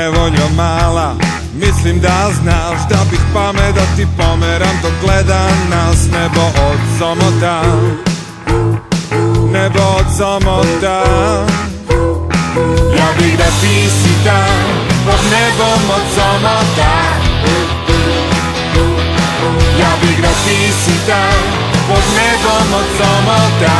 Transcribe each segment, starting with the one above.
Nevoljo mala, mislim da znaš da bih pamet da ti pomeram dok gleda nas nebo od somota. Nebo od somota. Ja bih da ti si tam pod nebom od somota. Ja bih da ti si tam pod nebom od somota.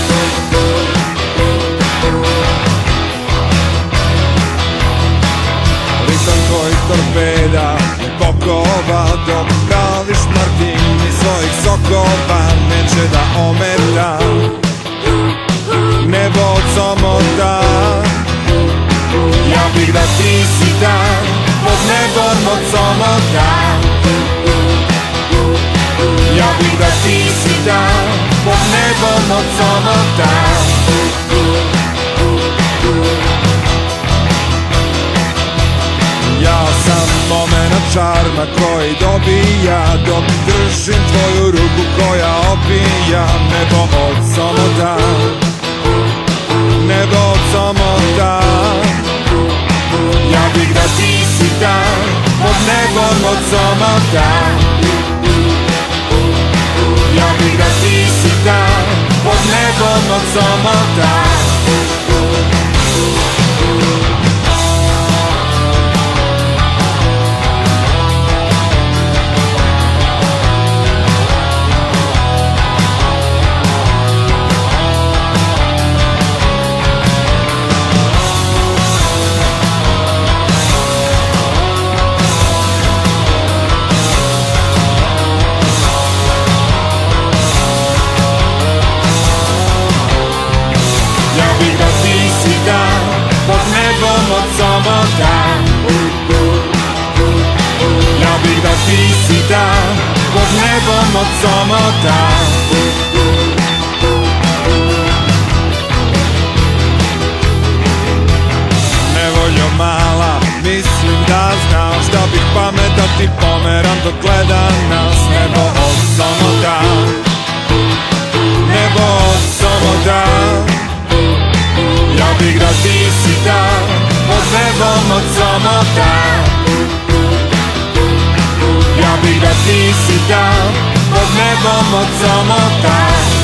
Ritam tvojih torpeda me pokova dok praviš martini svojih sokova neće da ometa nebo od somota. Ja bih da ti si tam pod nebom od somota. Ja bih da ti si tam pod nebom od somota. Ja sam momenat čarma koji dobija dok držim tvoju ruku koja opija nebo od somota. Nebo od somota. Ja bih da ti si tam pod nebom od somota. Ja bih da ti si tam pod nebom od somota. Ja bih da ti si tam pod nebom od somota. Nevoljo mala, mislim da znaš da bih pamet da ti pomeram dok gleda nas nebo od somota. Nebo od somota. Ja bih da ti si tam pod nebom od somota. Ja bih da ti si tam pod nebom od somota.